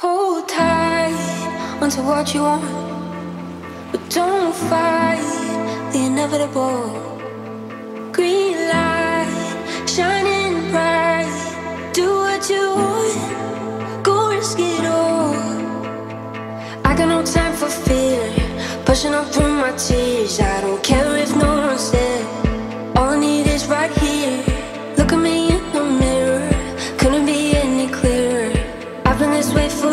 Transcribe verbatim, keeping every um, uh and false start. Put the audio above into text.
Hold tight onto what you want, but don't fight the inevitable. Green light shining bright. Do what you want, go risk it all. I got no time for fear, pushing up through my tears. I don't care if no one's there. All I need is right here. Look at me in the mirror, couldn't be any clearer. I've been this way for